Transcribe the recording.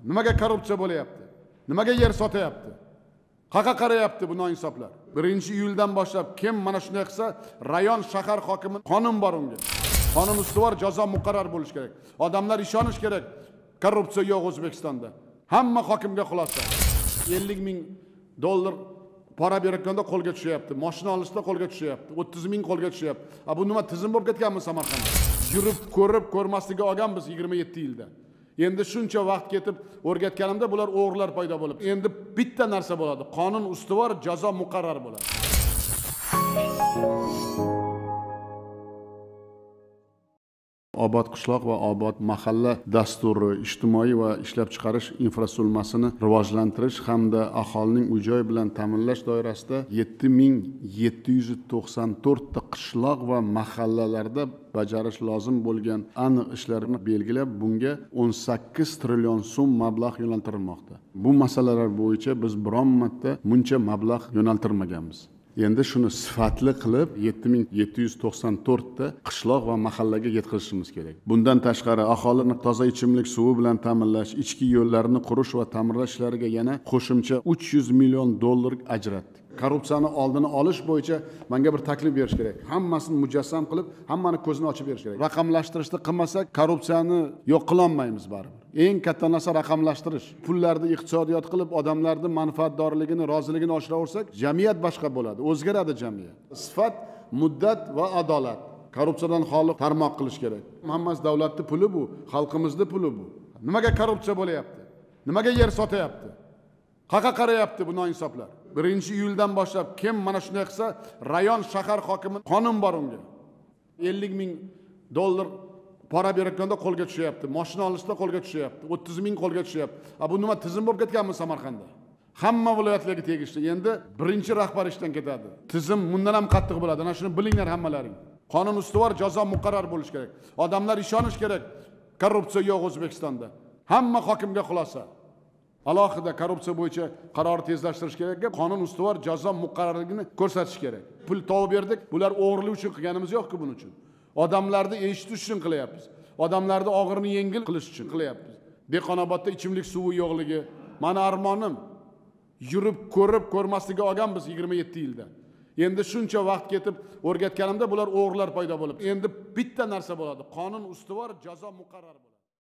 Nimaga korrupsiya bo'layapti? Nimaga yer sotyapti? Qaqa qarayapti bu noinsoflar. 1-iyuldan boshlab kim mana shunday qilsa, rayon shahar hokimi qonun bor unga. Qonun ustuvor jazo muqarrar bo'lishi kerak. Odamlar ishonish kerak. Korrupsiya yo'q O'zbekistonda. Hamma hokimga xulosa. 50 ming dollar para berayotganda qo'lga tushyapti. Mashina olishda qo'lga tushyapti. 30 ming qo'lga tushyapti. Bu nima tizim bo'lib ketganmi Samarqandda? Yurib ko'rib ko'rmasligiga olganmiz 27 yilda. Endi shuncha vaqt ketib o'rgatganimda bular o'g'rilar paydo bo'lib. Endi bitta narsa bo'ladi. Qonun ustuvor, jazo muqarrar bo'ladi. Obod qishloq va obod mahalla dasturi ijtimoiy va ishlab chiqarish infratuzilmasini rivojlantirish hamda aholining uy-joy bilan ta'minlash doirasida 7794 ta qishloq va mahallalarda bajarish lozim bo'lgan aniq ishlarni belgilab, bunga 18 trillion so'm mablag' yo'naltirilmoqda. Bu masalalar bo'yicha biz biron marta buncha mablag' yo'naltirmaganmiz. Endi shuni sifatli qilib 7794 ta qishloq va mahallaga yetkazishimiz kerak. Bundan tashqari aholini toza ichimlik suvi bilan ta'minlash, ichki yo'llarini qurish va ta'mirlash ishlariga yana qo'shimcha 300 million dollar ajratdik. Korrupsiyani oldini olish bo'yicha menga bir taklif berish kerak. Hammasini mujassam qilib, hammani ko'zini ochib berish kerak. Raqamlashtirishni qilmasak, korrupsiyani yo'q qila olmaymiz baribir. Eng katta narsa raqamlashtirish. Pullarni iqtisodiyot qilib, odamlarning manfaatdorligini, roziligini oshiraversak, jamiyat boshqa bo'ladi, o'zgaradi jamiyat. Sifat, muddat va adolat. Korrupsiyadan xoli tarmoq qilish kerak. Hammasi davlatning puli bu, xalqimizning puli bu. Nimaga korrupsiya bo'layapti? Nimaga yer sotyapti? Qaqa qarayapti bu noinsoflar. 1-iyuldan boshlab kim mana shunday qilsa, rayon shahar hokimi qonun bor unga. 50 ming dollar para berayotganda qo'lga tushyapti. Mashina olishda qo'lga tushyapti. 30 ming qo'lga tushyapti. Bu nima tizim bo'lib ketganmi Samarqandda? Hamma viloyatlarga tegishli. Endi birinchi rahbar ishdan ketadi. Tizim bundan ham qattiq bo'ladi. Ana shuni bilinglar hammalaring. Qonun ustuvor, jazo muqarrar bo'lishi kerak. Odamlar ishonish kerak. Korrupsiya yo'q O'zbekistonda. Hamma hokimga xulosa. Alohida korrupsiya bo'yicha qarorni tezlashtirish kerak, qonun ustuvor jazo muqarrarligini ko'rsatish kerak. Pul topib berdik, bular o'g'irlik uchun qilganimiz yo'q-ku buning uchun. Odamlarni eshitish uchun qilyapmiz. Odamlarni og'irini yengil qilish uchun qilyapmiz. Dehqonobodda ichimlik suvi yo'qligi, meni armonim. Yurib ko'rib ko'rmasligiga olganmiz 27 yilda. Endi shuncha vaqt ketib o'rgatganimda bular o'g'rilar paydo bo'lib. Endi bitta narsa bo'ladi. Qonun ustuvor, jazo muqarrar bo'ladi.